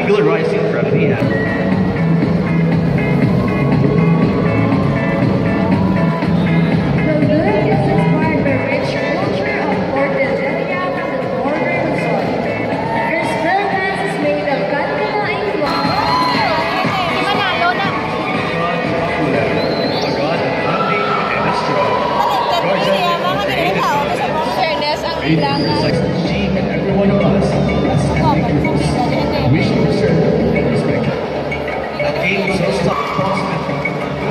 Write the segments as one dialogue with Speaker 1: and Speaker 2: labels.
Speaker 1: regularizing from the app. She and every one of us wish to serve and respect her. A game so approximate from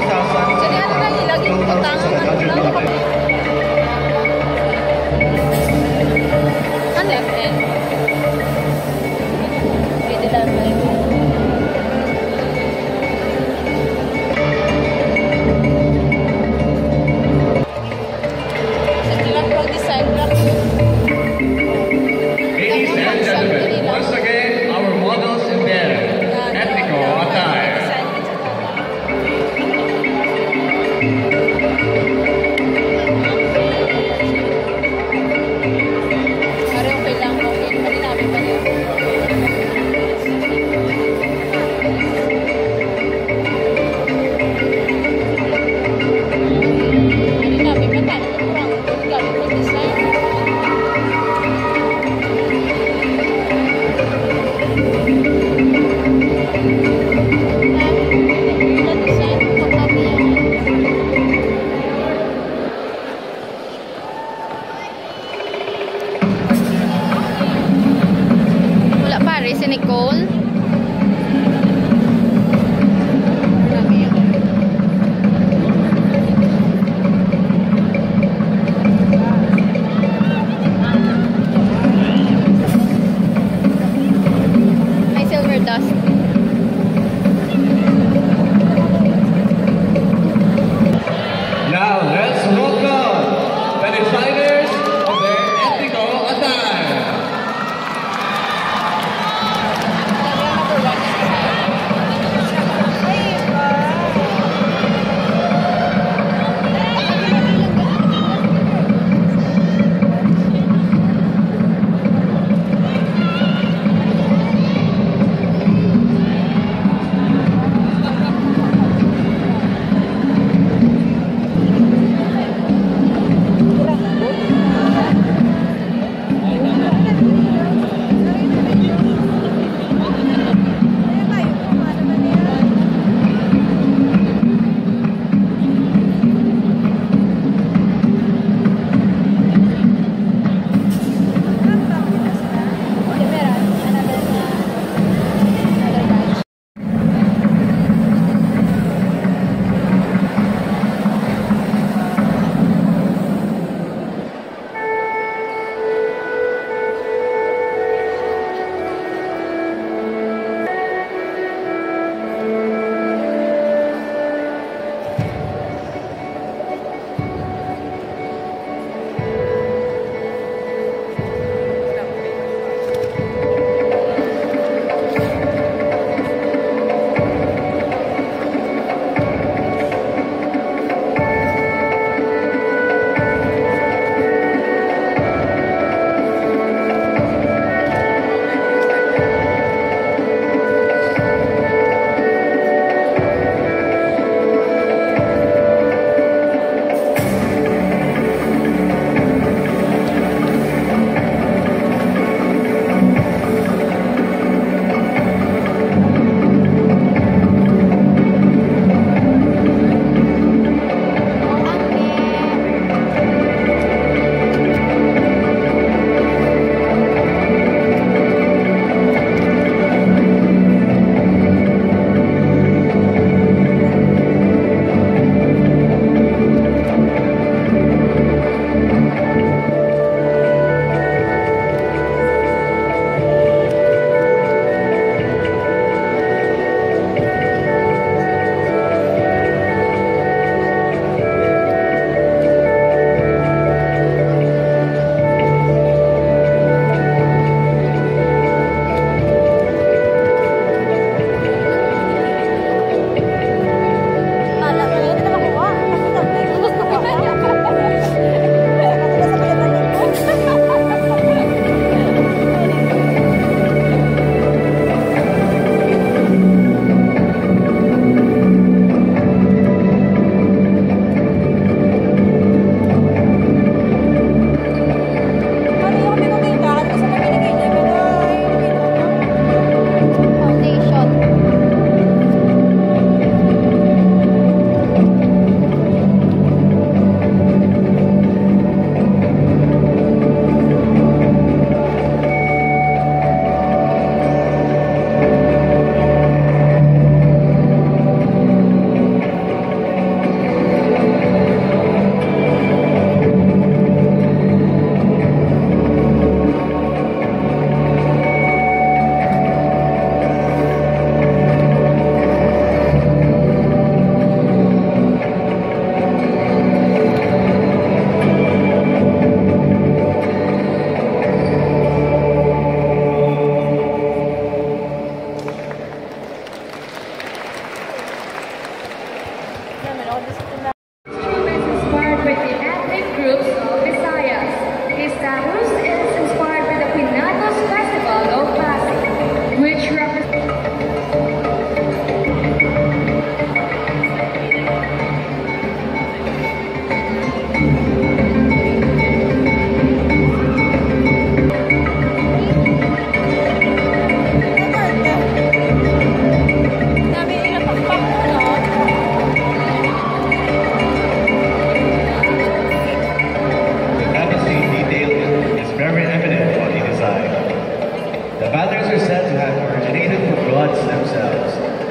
Speaker 1: 2000. Once again, our models in there, Etnico attire.
Speaker 2: Si Nicole. May silver dust.
Speaker 1: Now let's welcome the designers of their Etnico attire.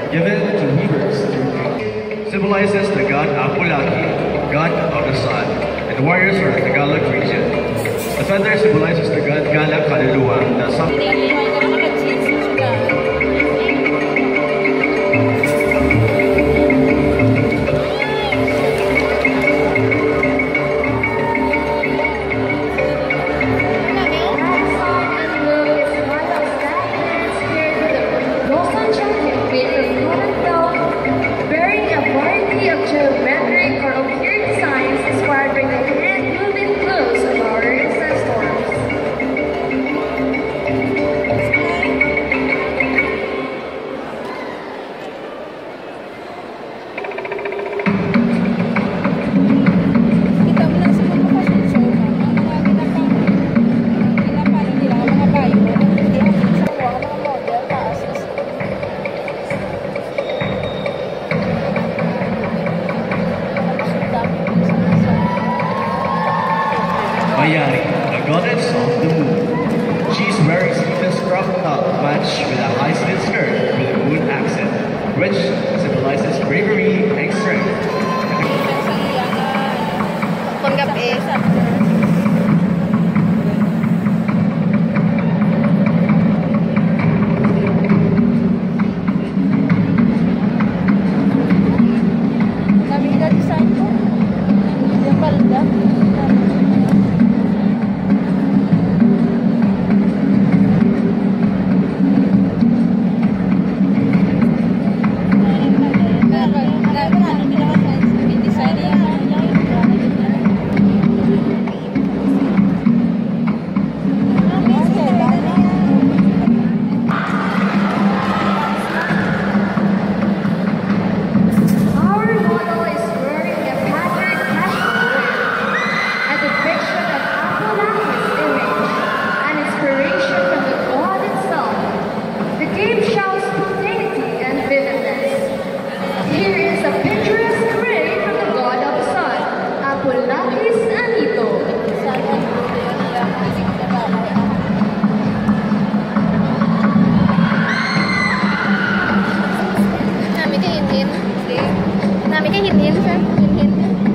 Speaker 1: given to weavers. Symbolizes the god Apulaki, god of the sun, and warriors from the Tagalog region. The feather symbolizes the god Gala Kaluluwa, the sun. Mayari, the goddess of the moon. She's wearing sleeveless crop top matched with a high-slit skirt with a moon accent, which symbolizes bravery and strength.
Speaker 2: Panggabi. Nabida design ko. Yung palda. Namin kayak hin-hin, sir. Hin-hin.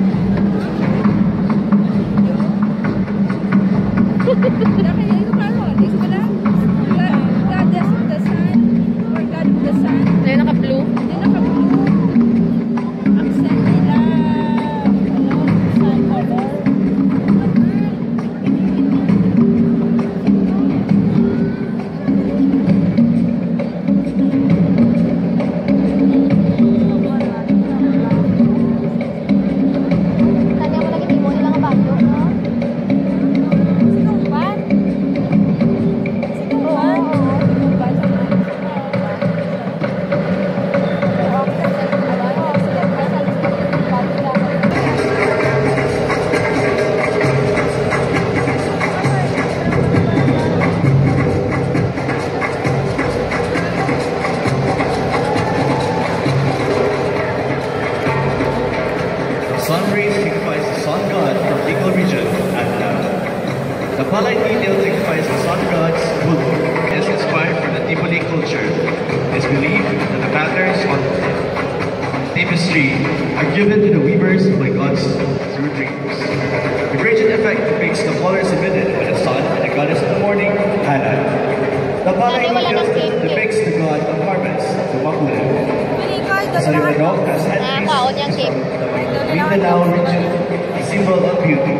Speaker 2: Ayun, naka-blue.
Speaker 1: Sun rays signifies the sun god from Bicol region and the palay detail signifies the sun god's Bulu. It is inspired from the Tipoli culture. It is believed that the patterns on tapestry are given to the weavers by gods through dreams. The gradient effect depicts the colors emitted by the sun and the goddess of the morning, Hana. The palay detail depicts the god of harvest, the Makulan. Sa Limanok has headpieces from the Mindanao region, a symbol of beauty.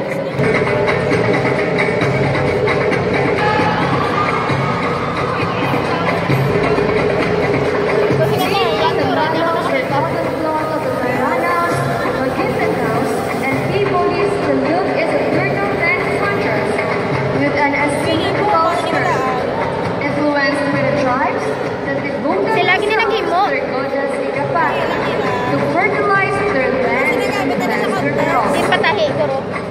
Speaker 2: Sila ginanagay mo.
Speaker 3: To fertilize their land and advance their crops.
Speaker 2: Din patahi, kuro.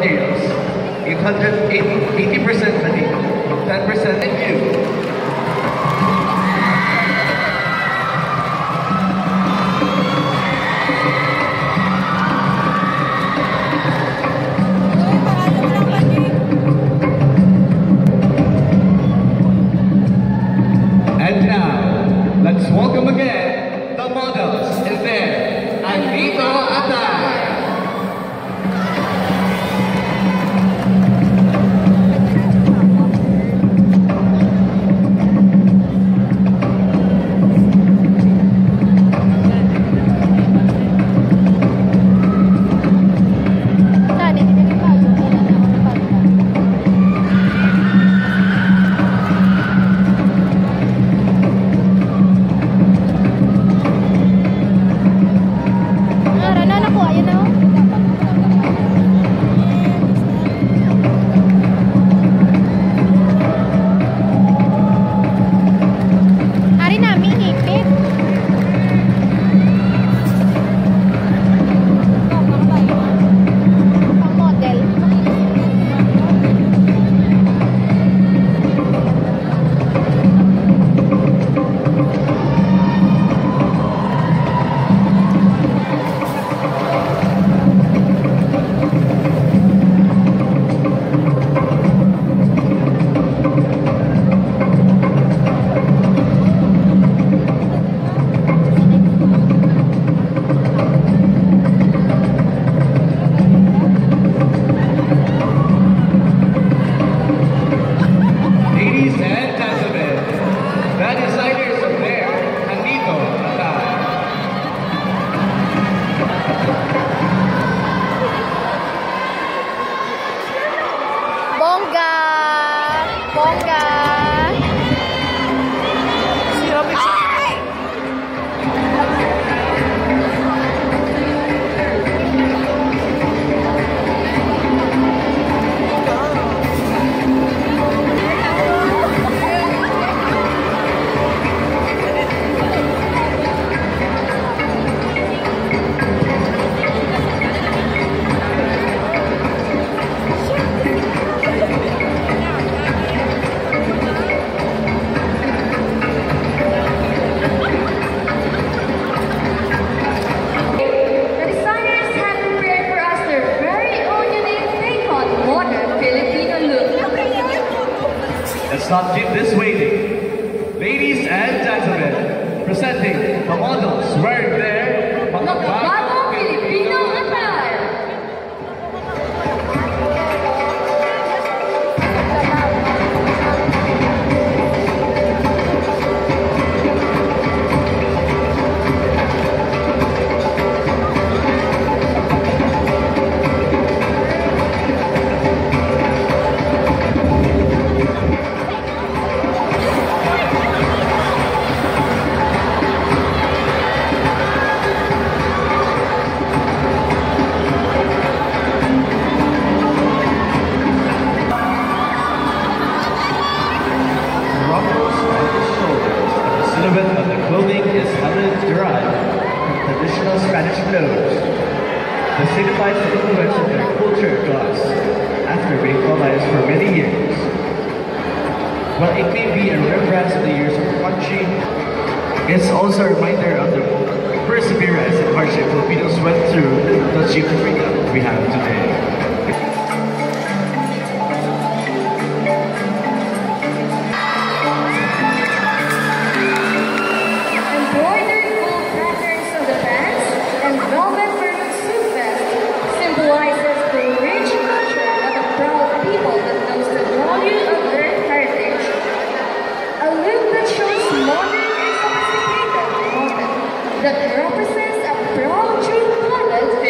Speaker 1: materials, 80% honey, 10% in view. And now, let's welcome again the models in their Andito attire. Let's not keep this waiting. Ladies and gentlemen, presenting the models wearing their mga bagong Filipino attire. Clothing is derived from traditional Spanish clothes that signifies the influence of their culture to us after being colonized for many years. While it may be a remembrance of the years of the country, it's also a reminder of the perseverance and hardship Filipinos went through to achieve the freedom we have today.
Speaker 2: That represents a proud true planet.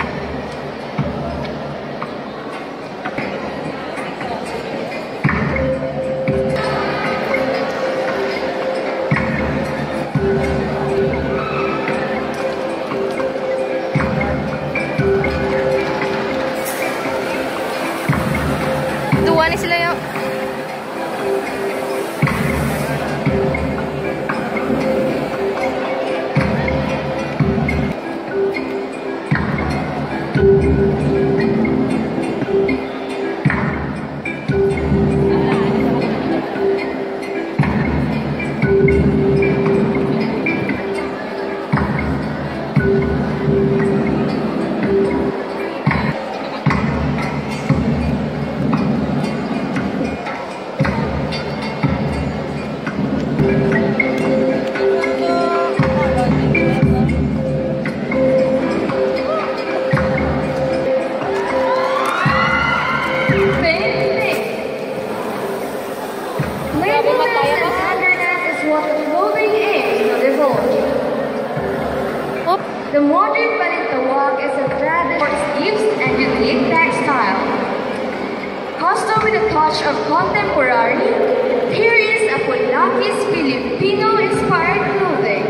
Speaker 2: Duwa ni sila yung touch of contemporary, here is Apolaki's Filipino-inspired clothing.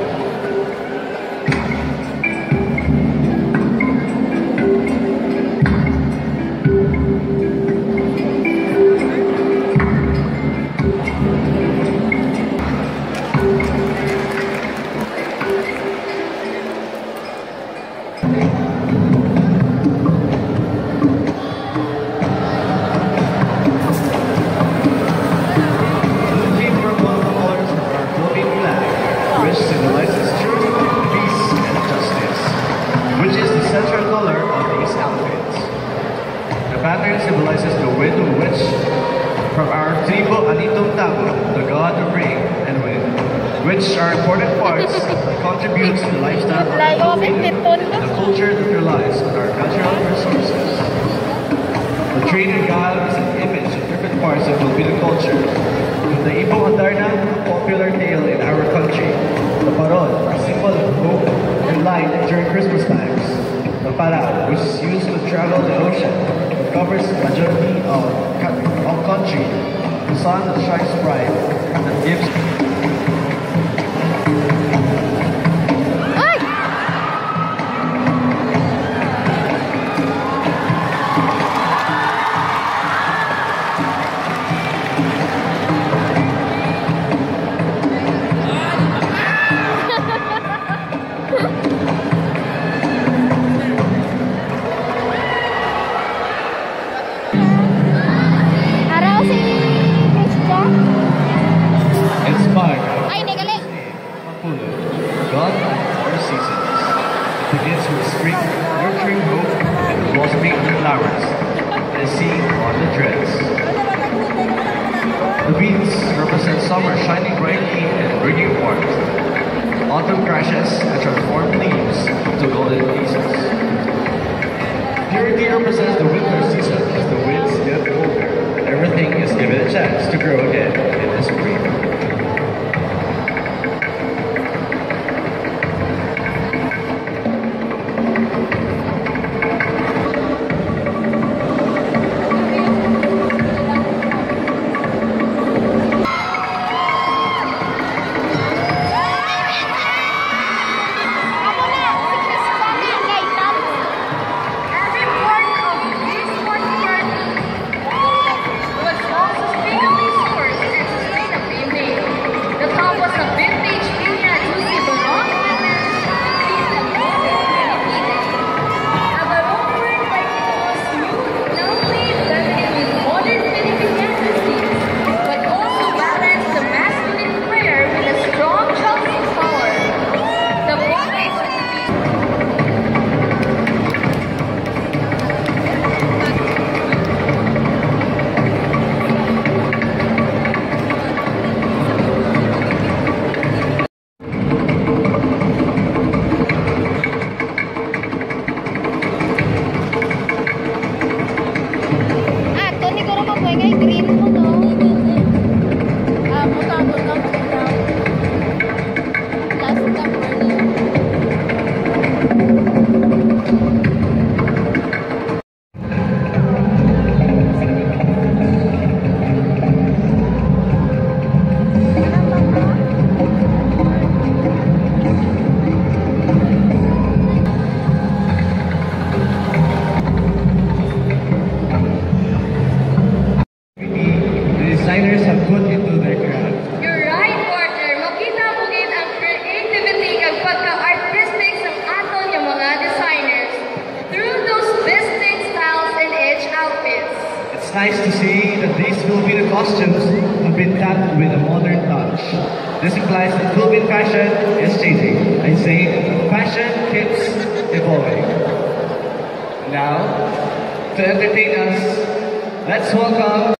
Speaker 1: Symbolizes the wind which, from our tribo Alitong Tabo, the god of rain and wind, which are important parts that contribute to the lifestyle of the Filipino and the culture that relies on our cultural resources. The traded god is an image of different parts of Filipino culture. The Ibong Adarna, a popular tale in our country. The Parol, a symbol of hope and light during Christmas times. The Parao, which is used to travel the ocean, covers the majority of country. The sun that shines bright and gives God of our seasons. It begins with spring, nurturing hope, and blossoming of the flowers, as seen on the dress. The beans represent summer shining brightly and bringing warmth. Autumn crashes and transforms leaves into golden pieces. Purity represents the winter season as the winds get colder. Everything is given a chance to grow again in the spring. It's nice to see that these Filipino costumes have been tapped with a modern touch. This implies that Philippine fashion is changing. I say fashion keeps evolving. Now, to entertain us, let's welcome